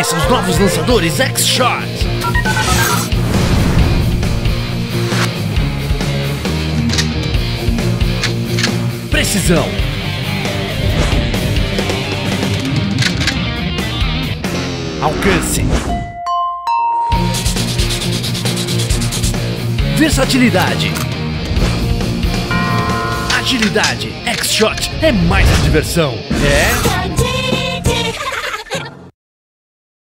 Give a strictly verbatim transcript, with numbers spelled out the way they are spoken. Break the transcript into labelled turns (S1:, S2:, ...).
S1: Conheça os novos lançadores X-Shot. Precisão. Alcance. Versatilidade. Agilidade. X-Shot é mais que diversão. É...